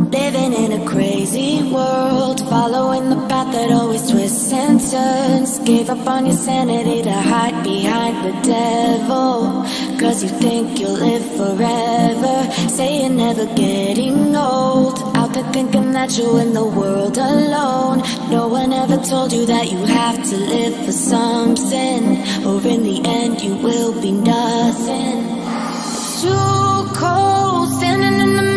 Living in a crazy world, following the path that always twists and turns. Gave up on your sanity to hide behind the devil, 'cause you think you'll live forever. Say you're never getting old, out there thinking that you're in the world alone. No one ever told you that you have to live for something, or in the end you will be nothing. It's too cold, standing in the